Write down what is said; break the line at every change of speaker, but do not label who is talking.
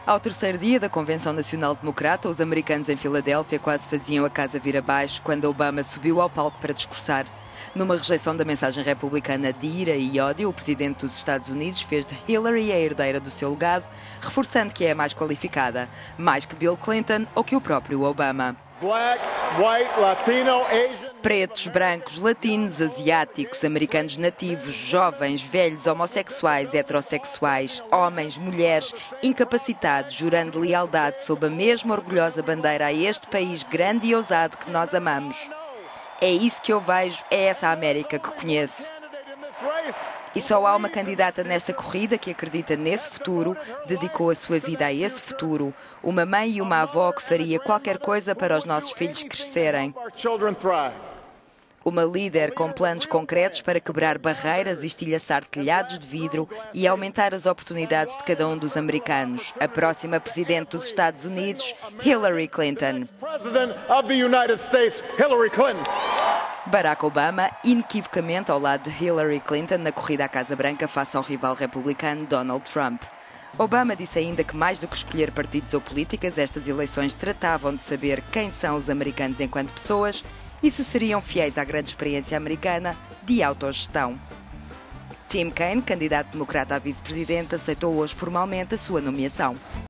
Ao terceiro dia da Convenção Nacional Democrata, os americanos em Filadélfia quase faziam a casa vir abaixo quando Obama subiu ao palco para discursar. Numa rejeição da mensagem republicana de ira e ódio, o presidente dos Estados Unidos fez de Hillary a herdeira do seu legado, reforçando que é a mais qualificada, mais que Bill Clinton ou que o próprio Obama.
Black, white, Latino, Asian...
Pretos, brancos, latinos, asiáticos, americanos nativos, jovens, velhos, homossexuais, heterossexuais, homens, mulheres, incapacitados, jurando lealdade sob a mesma orgulhosa bandeira a este país grande e ousado que nós amamos. É isso que eu vejo, é essa a América que conheço. E só há uma candidata nesta corrida que acredita nesse futuro, dedicou a sua vida a esse futuro. Uma mãe e uma avó que faria qualquer coisa para os nossos filhos crescerem. Uma líder com planos concretos para quebrar barreiras e estilhaçar telhados de vidro e aumentar as oportunidades de cada um dos americanos. A próxima presidente dos Estados Unidos, Hillary Clinton. Barack Obama, inequivocamente ao lado de Hillary Clinton na corrida à Casa Branca face ao rival republicano Donald Trump. Obama disse ainda que mais do que escolher partidos ou políticas, estas eleições tratavam de saber quem são os americanos enquanto pessoas e se seriam fiéis à grande experiência americana de autogestão. Tim Kaine, candidato democrata à vice-presidente, aceitou hoje formalmente a sua nomeação.